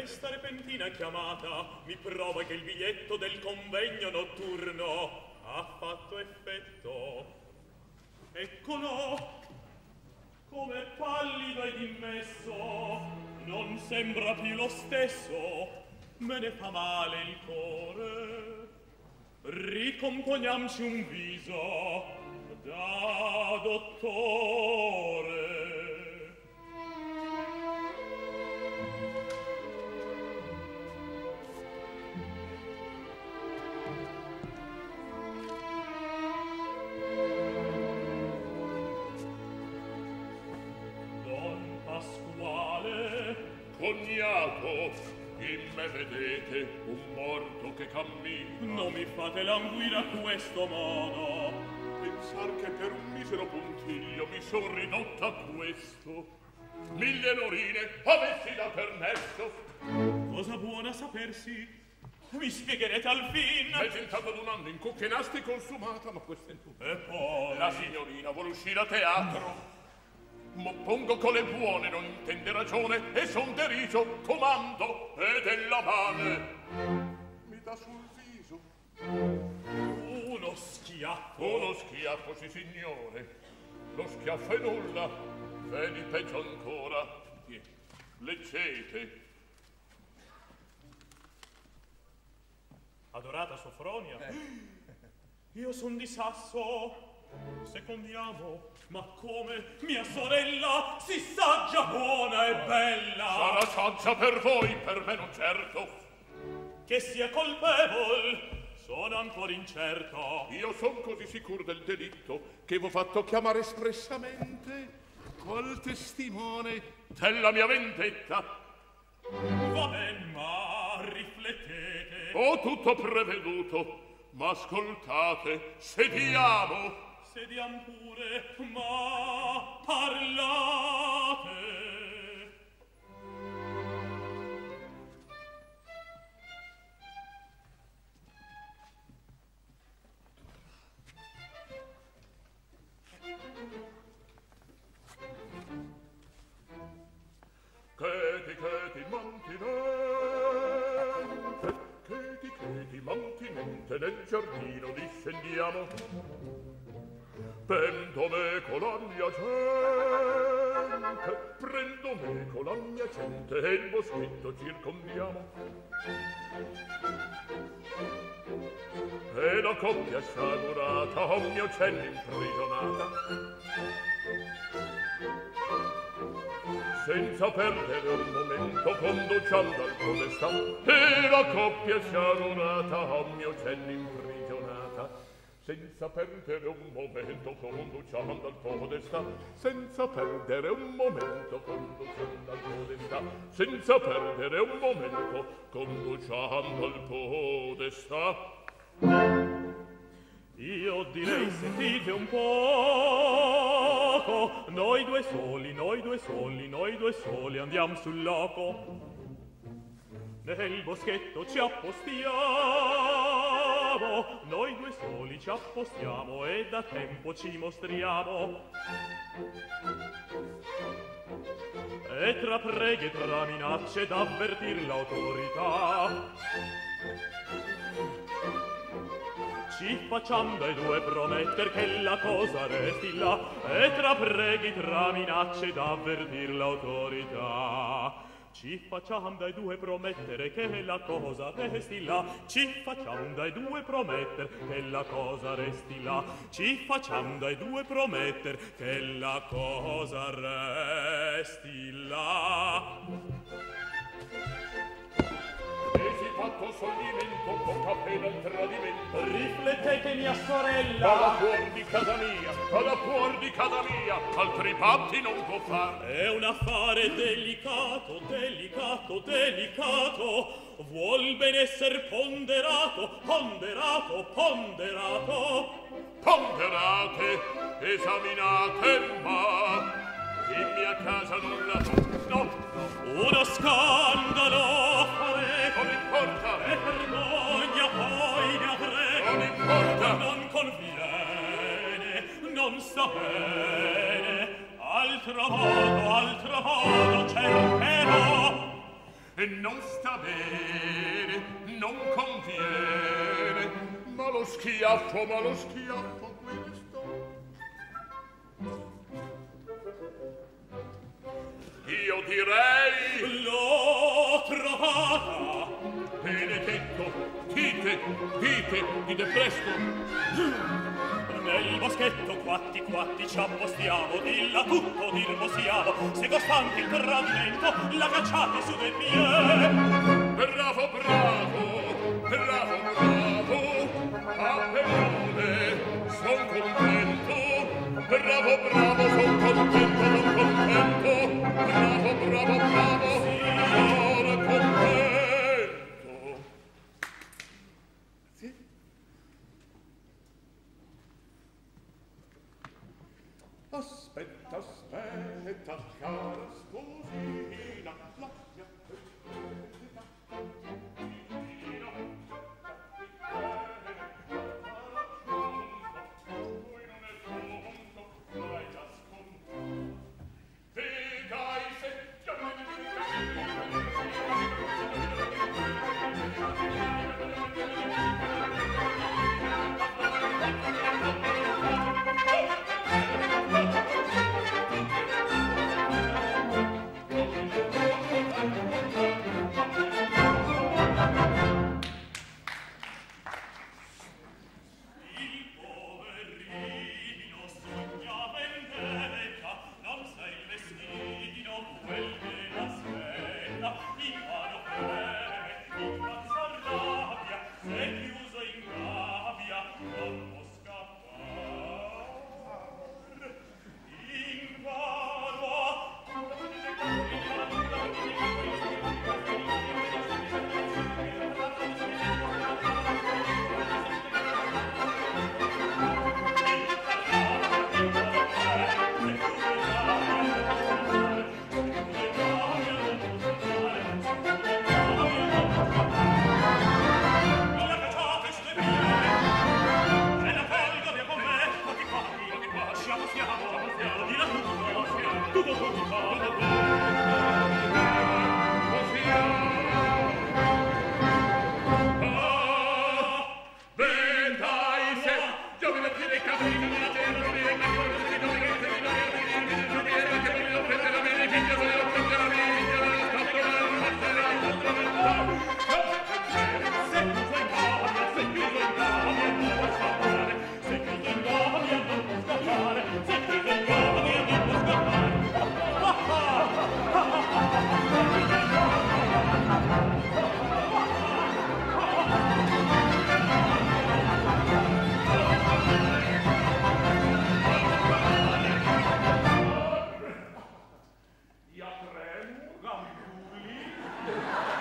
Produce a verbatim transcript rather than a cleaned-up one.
Questa repentina chiamata mi prova che il biglietto del convegno notturno ha fatto effetto. Eccolo, come pallido ed immesso, non sembra più lo stesso, me ne fa male il cuore. Ricomponiamoci un viso da dottore. Cognato, in me vedete un morto che cammina. Non mi fate languire a questo modo. Pensar che per un misero puntiglio mi son ridotta a questo. Mille norine avessi da permesso. Cosa buona sapersi? Mi spiegherete al fin. M'è tentato d'un anno in cucche nasti consumata, ma questa è tutto. E poi? La signorina vuole uscire a teatro. M'oppongo con le buone, non intende ragione, e son deriso, comando, e della mane mi dà sul viso uno schiaffo. Uno schiaffo, sì signore. Lo schiaffo è nulla, vedi peggio ancora. Leggete. Adorata Sofronia, io son di Sasso. Secondiamo, ma come mia sorella si saggia, buona e bella. Sarà saggia per voi, per me non certo. Che sia colpevol, sono ancora incerto. Io son così sicuro del delitto che v'ho fatto chiamare espressamente qual testimone della mia vendetta. Va ben, ma riflettete. Ho tutto preveduto, ma ascoltate, sediamo. Sediam pure, ma parlate. Cheti, cheti, mantinente, cheti, cheti, mantinente, nel giardino discendiamo. Prendo me con la mia gente, prendo me con la mia gente e il boschetto circondiamo. E la coppia sciagurata, oh mio cielo imprigionata, senza perdere un momento conduciamo al podestà. E la coppia sciagurata, oh mio cielo imprigionata, senza perdere un momento conduciamo al podestà. Senza perdere un momento conduciamo al podestà. Senza perdere un momento conduciamo al podestà. Io direi sentite un poco, noi due soli, noi due soli, noi due soli andiamo sul loco. Nel boschetto ci appostiamo, noi due soli ci appostiamo e da tempo ci mostriamo. E tra preghi e tra minacce d'avvertir l'autorità ci facciamo dai due prometter che la cosa resti là. E tra preghi, tra minacce d'avvertir l'autorità ci facciamo dai due promettere che la cosa resti là. Ci facciamo dai due prometter che la cosa resti là. Ci facciamo dai due prometter che la cosa resti là. Fatto sollimento, poca pena il tradimento. Riflettete, mia sorella. Vada fuor di casa mia, vada fuor di casa mia, altri patti non può far. È un affare delicato, delicato, delicato. Vuol ben esser ponderato, ponderato, ponderato. Ponderate, esaminate, ma in mia casa non la... No! Uno scandalo farete. Non importa. E vergogna poi ne avrete. Non importa. Non conviene, non sta bene. Altro modo, altro modo cercherò. E non sta bene, non conviene, ma lo schiaffo, ma lo schiaffo questo. Io direi l'ho trovata. Benedetto, dite, dite, dite presto. Nel boschetto quatti quatti ci appostiamo, dilla tutto dir possiamo, se costanti il tradimento la cacciate su del piede. Bravo, bravo, bravo, bravo, a perone, son contento. Bravo, bravo, son contento, son contento. Bravo, bravo, bravo, sono contento. Sì? Aspetta, aspetta, cara sposina, la mia sposina, sposina, lui non è tonto, l'hai già scontato. Vega i Io tremo, Gambulli.